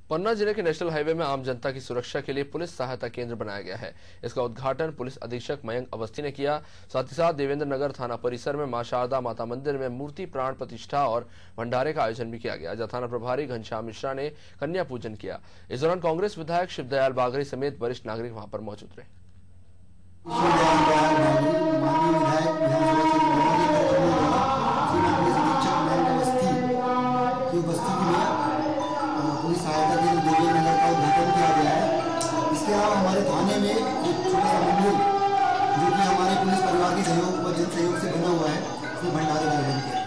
पन्ना जिले के national highway में आम जनता की सुरक्षा के लिए पुलिस सहायता केंद्र बनाया गया है। इसका उद्घाटन पुलिस अधीक्षक मयंक अवस्थी ने किया। साथ ही साथ देवेंद्र नगर थाना परिसर में मां शारदा माता मंदिर में मूर्ति प्राण प्रतिष्ठा और भंडारे का आयोजन भी किया गया, जहां थाना प्रभारी घनश्याम मिश्रा ने कन्या पूजन किया। इस दौरान कांग्रेस विधायक शिवदयाल बागरी समेत वरिष्ठ नागरिक वहां पर मौजूद रहे। पुलिस सहायता के लिए देवेंद्र नगर का उद्घाटन किया गया है। इसके अलावा हमारे थाने में एक छोटा सा मंदिर जो कि हमारे पुलिस परिवार के सहयोग व जन सहयोग से बना हुआ है, उसमें भंडारे का आयोजन किया।